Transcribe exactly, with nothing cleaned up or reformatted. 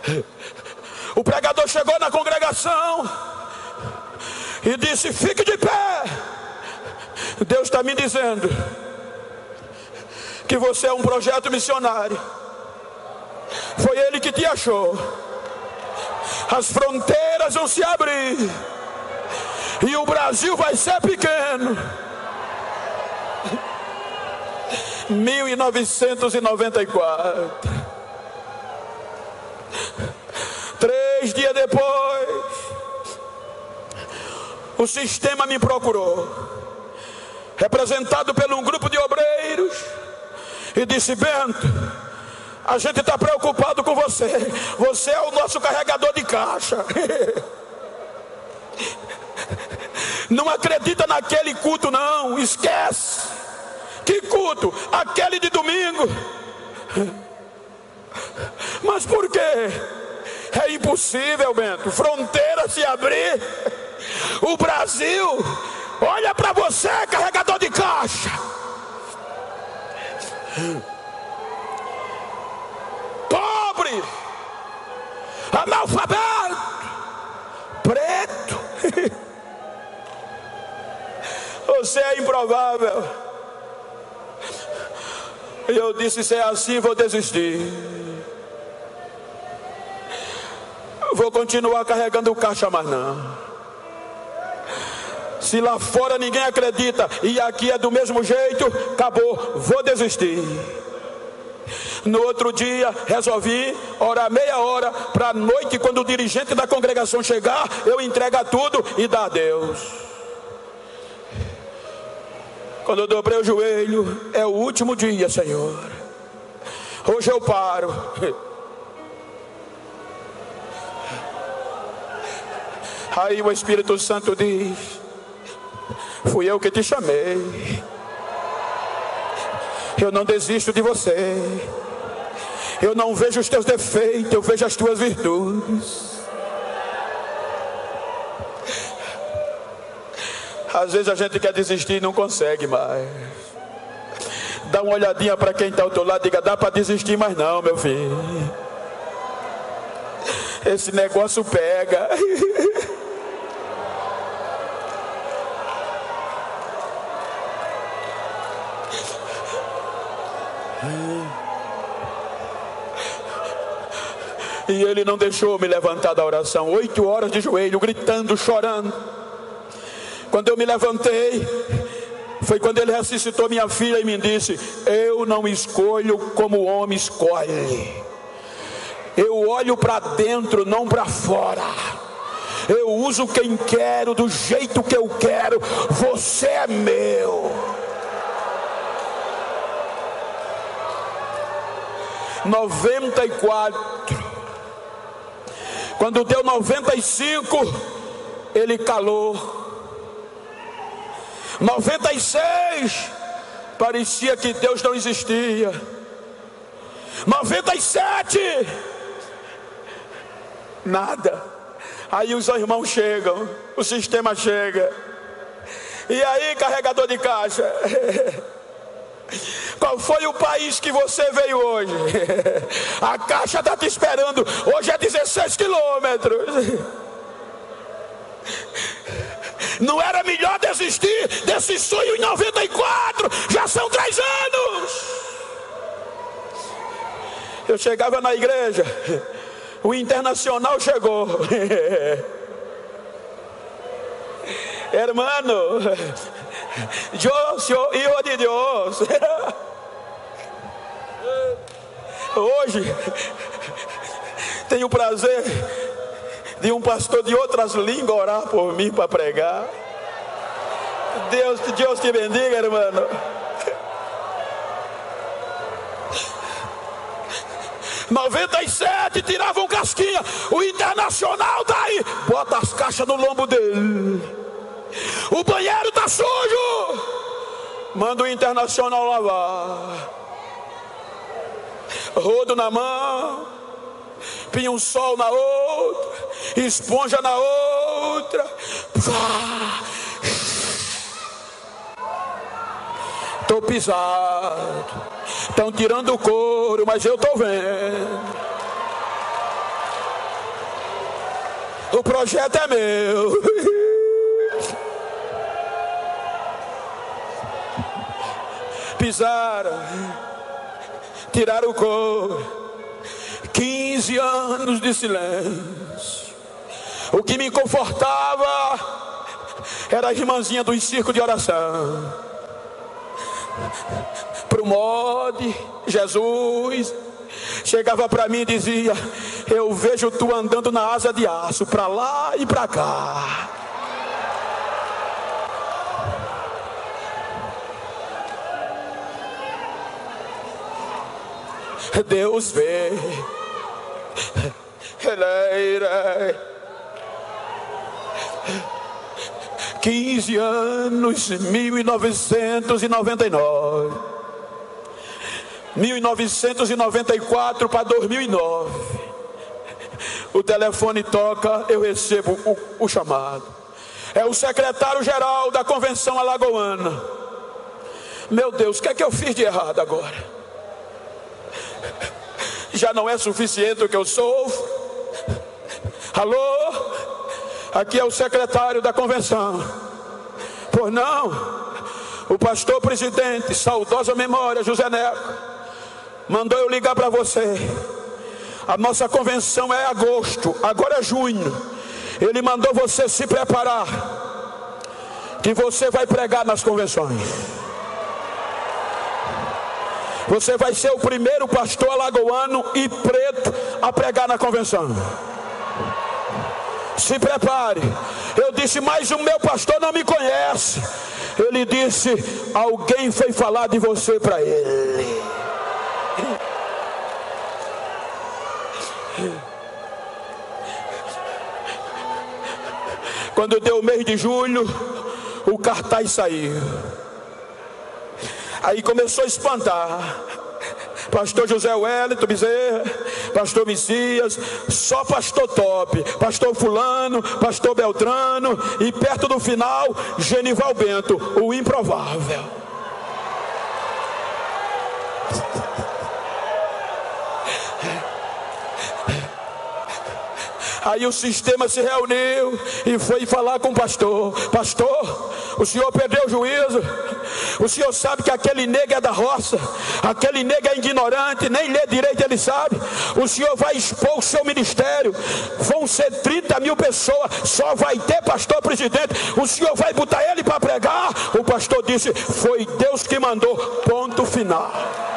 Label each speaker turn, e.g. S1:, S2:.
S1: O pregador chegou na congregação e disse: fique de pé. Deus está me dizendo que você é um projeto missionário. Foi Ele que te achou. As fronteiras vão se abrir e o Brasil vai ser pequeno. mil novecentos e noventa e quatro. Três dias depois, o sistema me procurou, representado por um grupo de obreiros, e disse: Bento, a gente está preocupado com você. Você é o nosso carregador de caixa. Não acredita naquele culto não, esquece. Que culto? Aquele de domingo. Mas por quê? É impossível, Bento. Fronteira se abrir. O Brasil olha para você, carregador de caixa. Pobre, analfabeto, preto. Você é improvável. E eu disse: se é assim, vou desistir. Vou continuar carregando o caixa, mas não. Se lá fora ninguém acredita e aqui é do mesmo jeito, acabou, vou desistir. No outro dia resolvi orar meia hora para a noite, quando o dirigente da congregação chegar, eu entregar tudo e dar a Deus. Quando eu dobrei o joelho: é o último dia, Senhor, hoje eu paro. Aí o Espírito Santo diz: fui eu que te chamei. Eu não desisto de você. Eu não vejo os teus defeitos, eu vejo as tuas virtudes. Às vezes a gente quer desistir e não consegue mais. Dá uma olhadinha para quem está ao teu lado e diga: dá para desistir, mas não, meu filho. Esse negócio pega. E ele não deixou me levantar da oração. Oito horas de joelho, gritando, chorando. Quando eu me levantei, foi quando ele ressuscitou minha filha e me disse: eu não escolho como o homem escolhe. Eu olho para dentro, não para fora. Eu uso quem quero, do jeito que eu quero. Você é meu. noventa e quatro. Quando deu noventa e cinco, ele calou. noventa e seis, parecia que Deus não existia. noventa e sete, nada. Aí os irmãos chegam, o sistema chega. E aí, carregador de caixa, qual foi o país que você veio hoje? A caixa está te esperando. Hoje é dezesseis quilômetros. Não era melhor desistir desse sonho em noventa e quatro? Já são três anos. Eu chegava na igreja, o Internacional chegou. Hermano, yo soy hijo de Dios. Hoje tenho o prazer de um pastor de outras línguas orar por mim para pregar. Deus, Deus te bendiga, hermano. noventa e sete, tiravam casquinha. O Internacional tá aí, bota as caixas no lombo dele. O banheiro tá sujo, manda o Internacional lavar. Rodo na mão, pinho-sol na outra, esponja na outra. Tô pisado, estão tirando o couro, mas eu tô vendo. O projeto é meu. Pisaram, tiraram o couro. quinze anos de silêncio. O que me confortava era a irmãzinha do circo de oração. Pro mode, Jesus chegava para mim e dizia: eu vejo tu andando na asa de aço, para lá e para cá. Deus vê. quinze anos, mil novecentos e noventa e nove, mil novecentos e noventa e quatro para dois mil e nove. O telefone toca, eu recebo o, o chamado. É o secretário-geral da Convenção Alagoana. Meu Deus, o que é que eu fiz de errado agora? Já não é suficiente o que eu sofro? Alô? Aqui é o secretário da convenção. Pois não? O pastor presidente, saudosa memória, José Neco, mandou eu ligar para você. A nossa convenção é agosto, agora é junho. Ele mandou você se preparar, que você vai pregar nas convenções. Você vai ser o primeiro pastor alagoano e preto a pregar na convenção. Se prepare. Eu disse, mas o meu pastor não me conhece. Ele disse, alguém foi falar de você para ele. Quando deu o mês de julho, o cartaz saiu. Aí começou a espantar. Pastor José Wellington Bezerra, pastor Messias, só pastor top, pastor fulano, pastor Beltrano, e perto do final, Genival Bento, o improvável. Aí o sistema se reuniu e foi falar com o pastor. Pastor, o senhor perdeu o juízo. O senhor sabe que aquele nego é da roça, aquele nego é ignorante, nem lê direito ele sabe. O senhor vai expor o seu ministério. Vão ser trinta mil pessoas, só vai ter pastor presidente. O senhor vai botar ele para pregar? O pastor disse, foi Deus que mandou, ponto final.